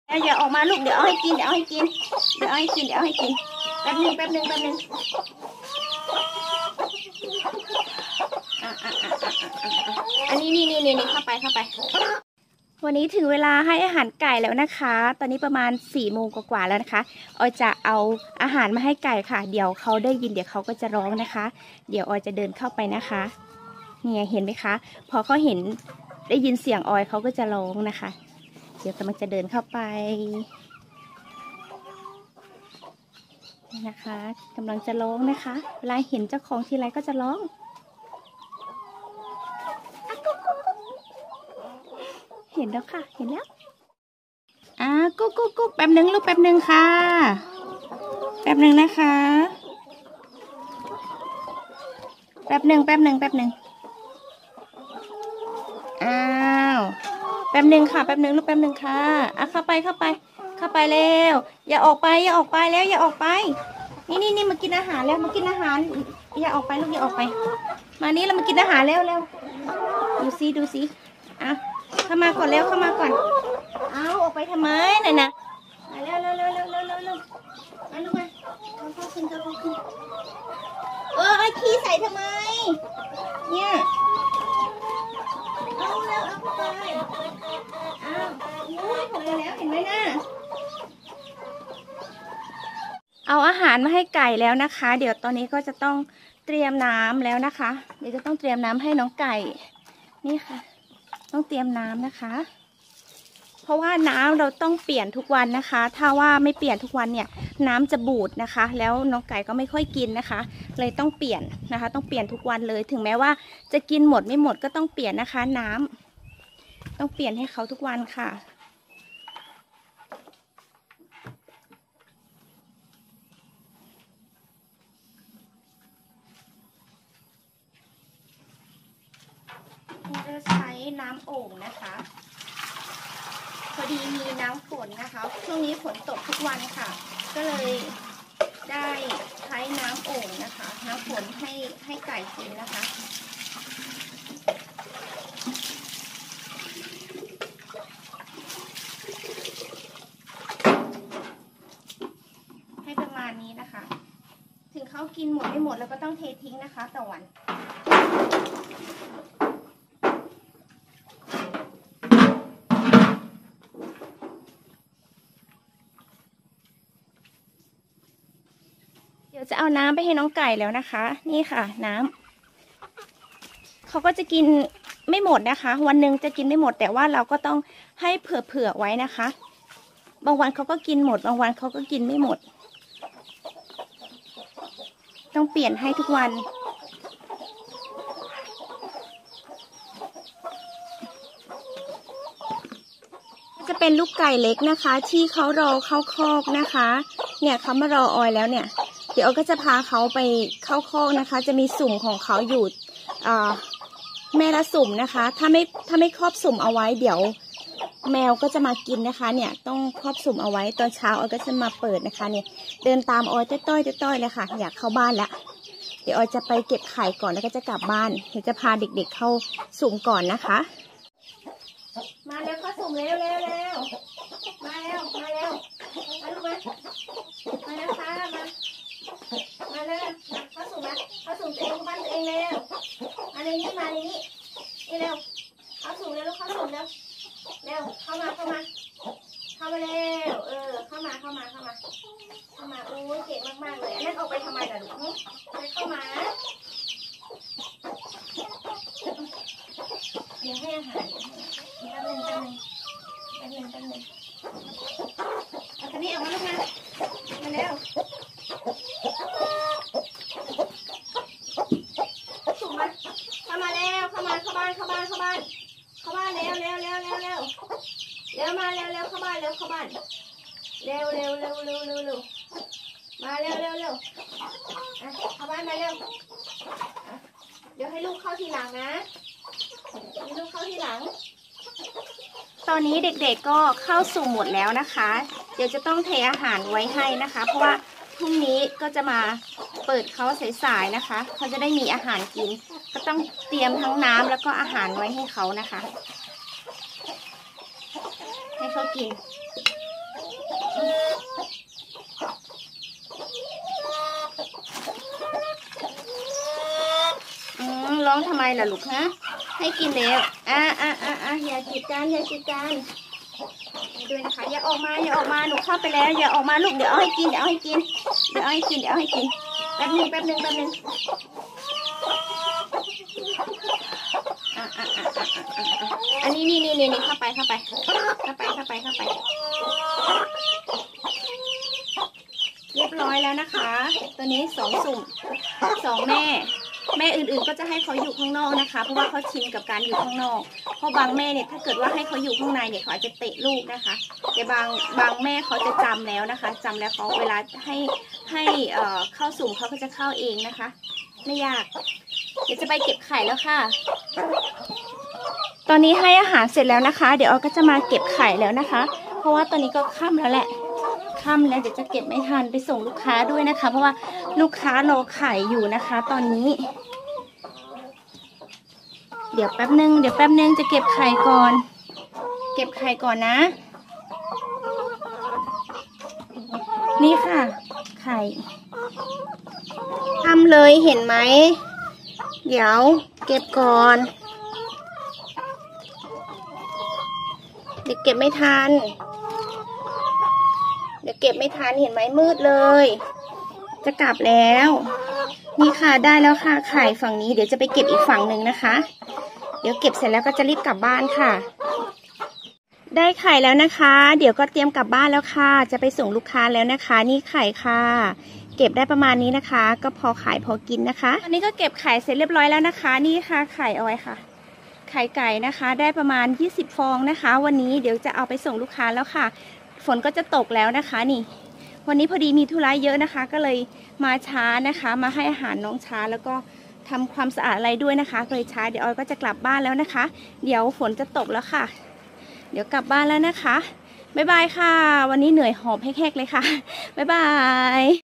อย่าออกมาลูกเดี๋ยวเอาให้กินเดี๋ยวเอาให้กินเดี๋ยวเอาให้กินเดี๋ยวเอาให้กินแป๊บนึงอันนี้นี่เข้าไปวันนี้ถึงเวลาให้อาหารไก่แล้วนะคะตอนนี้ประมาณ4 โมงกว่าแล้วนะคะออยจะเอาอาหารมาให้ไก่ค่ะเดี๋ยวเขาได้ยินเดี๋ยวเขาก็จะร้องนะคะเดี๋ยวออยจะเดินเข้าไปนะคะนี่เห็นไหมคะพอเขาเห็นได้ยินเสียงออยเขาก็จะร้องนะคะเดี๋ยวกำลังจะเดินเข้าไปนะคะกำลังจะร้องนะคะเวลาเห็นเจ้าของทีไรก็จะร้องเห็นแล้วค่ะเห็นแล้วกุ๊กแป๊บนึงลูกแป๊บนึงค่ะแป๊บนึงนะคะแป๊บนึงอ้าวแป๊บนึงค่ะแป๊บนึงลูกแป๊บนึงค่ะเข้าไปเร็วอย่าออกไปแล้วอย่าออกไปนี่มากินอาหารแล้วมากินอาหารอย่าออกไปลูกอย่าออกไปมานี่เรามากินอาหารเร็วดูสิเข้ามาก่อนเร็วเข้ามาก่อนเอาออกไปทำไมน่ะนะมาเร็วมาลูกมาเข้าขึ้นขี้ใส่ทำไมเนี่ยเอาแล้วเอาไปพอแล้วเห็นไหมนะเอาอาหารมาให้ไก่แล้วนะคะเดี๋ยวตอนนี้ก็จะต้องเตรียมน้ำแล้วนะคะเดี๋ยวจะต้องเตรียมน้ำให้น้องไก่นี่ค่ะต้องเตรียมน้ำนะคะเพราะว่าน้ำเราต้องเปลี่ยนทุกวันนะคะถ้าว่าไม่เปลี่ยนทุกวันเนี่ยน้ำจะบูดนะคะแล้วน้องไก่ก็ไม่ค่อยกินนะคะเลยต้องเปลี่ยนนะคะต้องเปลี่ยนทุกวันเลยถึงแม้ว่าจะกินหมดไม่หมดก็ต้องเปลี่ยนนะคะน้ำต้องเปลี่ยนให้เขาทุกวันค่ะจะใช้น้ำโอ่งนะคะพอดีมีน้ำฝนนะคะช่วงนี้ฝนตกทุกวันค่ะก็เลยได้ใช้น้ำโอ่งนะคะน้ำฝนให้ไก่กินนะคะให้ประมาณนี้นะคะถึงเขากินหมดไม่หมดแล้วก็ต้องเททิ้งนะคะต่อวันเดี๋ยวจะเอาน้ำไปให้น้องไก่แล้วนะคะนี่ค่ะน้ำเขาก็จะกินไม่หมดนะคะวันหนึ่งจะกินไม่หมดแต่ว่าเราก็ต้องให้เผื่อไว้นะคะบางวันเขาก็กินหมดบางวันเขาก็กินไม่หมดต้องเปลี่ยนให้ทุกวันจะเป็นลูกไก่เล็กนะคะที่เขารอเข้าคอกนะคะเนี่ยเขามารอออยแล้วเนี่ยเดี๋ยวก็จะพาเขาไปเข้าคอกนะคะจะมีสุ่มของเขาอยู่แม่ละสุ่มนะคะถ้าไม่ครอบสุ่มเอาไว้เดี๋ยวแมวก็จะมากินนะคะเนี่ยต้องครอบสุ่มเอาไว้ตอนเช้าออยก็จะมาเปิดนะคะเนี่ยเดินตามออยต้อยเลยค่ะอยากเข้าบ้านแล้วเดี๋ยวออยจะไปเก็บไข่ก่อนแล้วก็จะกลับบ้านเดี๋ยวจะพาเด็กๆเข้าสุ่มก่อนนะคะมาแล้วเข้าสุ่มเร็วมาแล้วมาลูกมาแล้วค่ะมาเลยเข้าสุ่มตัวเองบ้านตัวเองเร็วมาในนี้นี่เร็วเข้าสุ่มเร็วลูกเข้าสุ่มเร็วเข้ามาเร็วเข้ามาโอ้ยเก่งมากๆเลยอันนั้นออกไปทำไมล่ะลูกไปเข้ามาเดี๋ยวให้อาหารแป๊บนึงเอาตัวนี้ออกมาลูกมาเร็วสุ่มมาเข้ามาแล้วเข้าบ้านเร็วมาเร็วเข้าบ้านเข้าบ้านเร็วมาเร็วเข้าบ้านมาเร็วเดี๋ยวให้ลูกเข้าทีหลังนะตอนนี้เด็กๆก็เข้าสู่หมดแล้วนะคะเดี๋ยวจะต้องเทอาหารไว้ให้นะคะเพราะว่าพรุ่งนี้ก็จะมาเปิดเขาสายๆนะคะเขาจะได้มีอาหารกินก็ต้องเตรียมทั้งน้ำแล้วก็อาหารไว้ให้เขานะคะให้เขากินร้องทำไมล่ะลูกฮะให้กินแล้วอย่าจิกกันอย่าจิกกันด้วยนะคะอย่าออกมาอย่าออกมาหนูเข้าไปแล้วอย่าออกมาลูกเดี๋ยวเอาให้กินเดี๋ยวเอาให้กินเดี๋ยวเอาให้กินเดี๋ยวเอาให้กินแป๊บนึงอันนี้นี่เข้าไปเรียบร้อยแล้วนะคะตัวนี้2 สุ่ม2 แม่อื่นๆก็จะให้เขาอยู่ข้างนอกนะคะเพราะว่าเขาชินกับการอยู่ข้างนอกเพราะบางแม่เนี่ยถ้าเกิดว่าให้เขาอยู่ข้างในเนี่ยเขาอาจจะเตะลูกนะคะแต่บางแม่เขาจะจำแล้วนะคะจำแล้วเขาเวลาให้เข้าสุ่มเขาก็จะเข้าเองนะคะไม่ยากเดี๋ยวจะไปเก็บไข่แล้วค่ะตอนนี้ให้อาหารเสร็จแล้วนะคะเดี๋ยวก็จะมาเก็บไข่แล้วนะคะเพราะว่าตอนนี้ก็ค่ำแล้วแหละค่ำแล้วเดี๋ยวจะเก็บไม่ทันไปส่งลูกค้าด้วยนะคะเพราะว่าลูกค้ารอไข่อยู่นะคะตอนนี้เดี๋ยวแป๊บนึงจะเก็บไข่ก่อนนะนี่ค่ะไข่ทำเลยเห็นไหมเดี๋ยวเก็บก่อนเดี๋ยวเก็บไม่ทันเห็นไหมมืดเลยจะกลับแล้วนี่ค่ะได้แล้วค่ะไข่ฝั่งนี้เดี๋ยวจะไปเก็บอีกฝั่งหนึ่งนะคะเดี๋ยวเก็บเสร็จแล้วก็จะรีบกลับบ้านค่ะได้ไข่แล้วนะคะเดี๋ยวก็เตรียมกลับบ้านแล้วค่ะจะไปส่งลูกค้าแล้วนะคะนี่ไข่ค่ะเก็บได้ประมาณนี้นะคะก็พอขายพอกินนะคะอันนี้ก็เก็บไข่เสร็จเรียบร้อยแล้วนะคะนี่ค่ะไข่เอาไว้ค่ะไข่ไก่นะคะได้ประมาณ20 ฟองนะคะวันนี้เดี๋ยวจะเอาไปส่งลูกค้าแล้วค่ะฝนก็จะตกแล้วนะคะนี่วันนี้พอดีมีธุระเยอะนะคะก็เลยมาช้านะคะมาให้อาหารน้องช้าแล้วก็ทำความสะอาดอะไรด้วยนะคะเลยช้าเดี๋ยวออยก็จะกลับบ้านแล้วนะคะเดี๋ยวฝนจะตกแล้วค่ะเดี๋ยวกลับบ้านแล้วนะคะบ๊ายบายค่ะวันนี้เหนื่อยหอบแหกๆเลยค่ะบ๊ายบาย